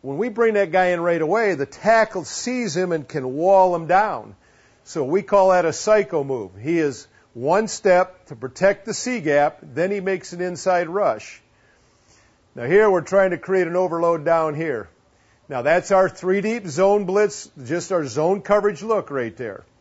when we bring that guy in right away, the tackle sees him and can wall him down. So we call that a psycho move. He is one step to protect the C gap, then he makes an inside rush. Now here we're trying to create an overload down here. Now that's our 3 deep zone blitz, just our zone coverage look right there.